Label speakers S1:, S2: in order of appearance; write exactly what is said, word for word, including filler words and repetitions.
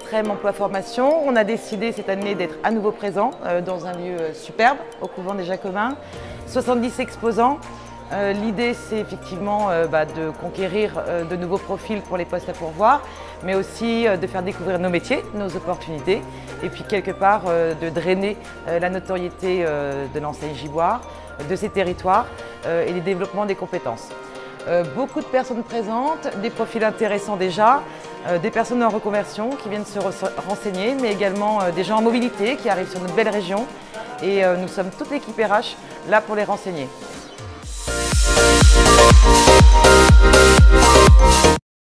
S1: Extrême Emploi Formation, on a décidé cette année d'être à nouveau présent euh, dans un lieu euh, superbe, au couvent des Jacobins. soixante-dix exposants. Euh, L'idée, c'est effectivement euh, bah, de conquérir euh, de nouveaux profils pour les postes à pourvoir, mais aussi euh, de faire découvrir nos métiers, nos opportunités, et puis quelque part euh, de drainer euh, la notoriété euh, de l'enseigne Giboire, de ses territoires euh, et le développement des compétences. Euh, beaucoup de personnes présentes, des profils intéressants déjà, euh, des personnes en reconversion qui viennent se renseigner, mais également euh, des gens en mobilité qui arrivent sur notre belle région. Et euh, nous sommes toute l'équipe R H là pour les renseigner.